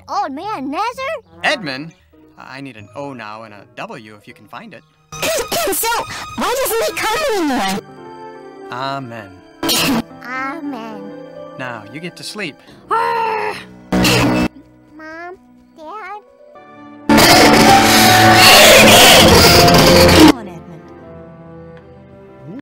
Old Man Nazar? Edmund? I need an O now and a W if you can find it. So, why doesn't he come anymore? Amen. Amen. Now, you get to sleep. Arr!